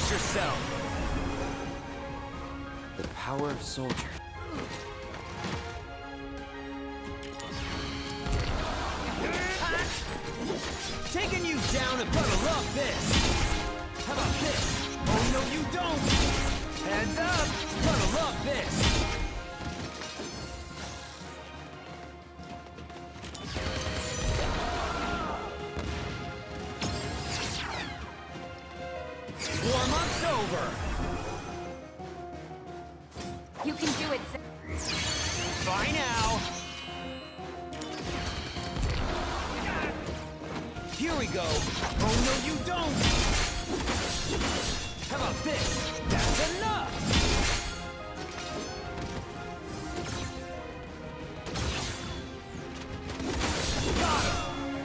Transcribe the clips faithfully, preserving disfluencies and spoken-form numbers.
Brace yourself! The power of soldier. Taking you down and gonna love this! How about this? Oh no you don't! Heads up! Gonna love this! Warm-up's over! You can do it. Bye now! Here we go! Oh no you don't! How about this? That's enough! Got him!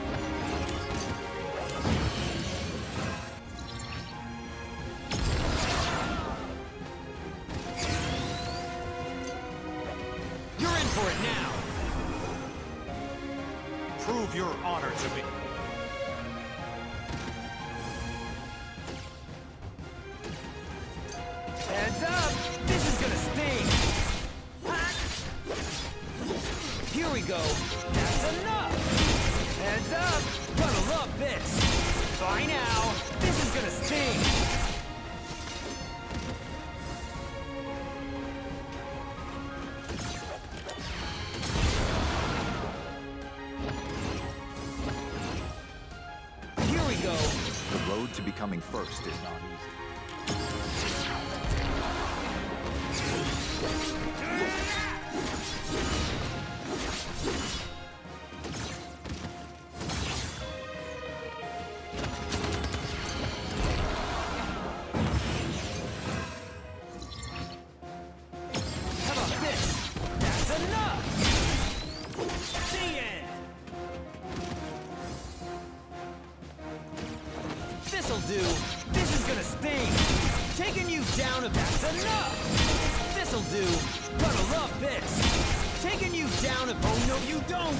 You're in for it now! Prove your honor to me. Heads up! This is gonna sting! Here we go! That's enough! Heads up! Gonna love this! Bye now! This is gonna sting! Here we go! The road to becoming first is not easy. How about this? That's enough! The end! This'll do! This is gonna sting! Taking you down, if that's enough! This'll do! Gonna love this! Taking you down, if oh no you don't!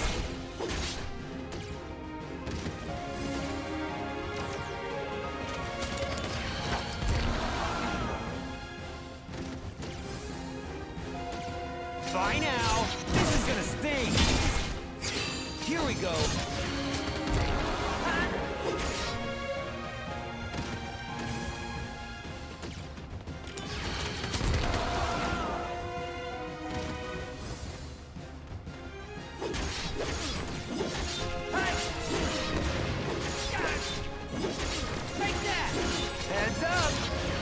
Bye now! This is gonna sting! Here we go! Take that! Heads up!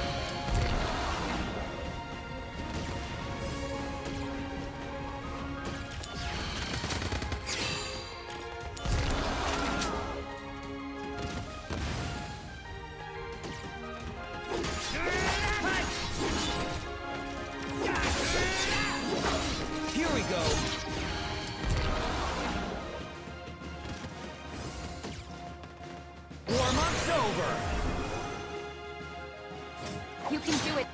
Here we go! Warm-up's over! You can do it.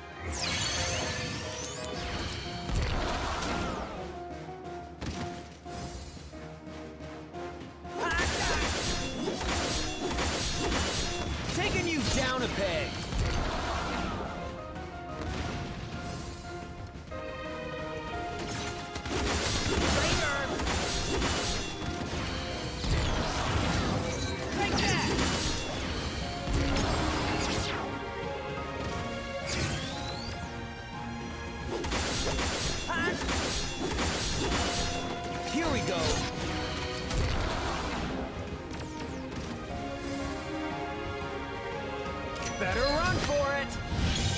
Taking you down a peg! Take that! Here we go! Better run for it!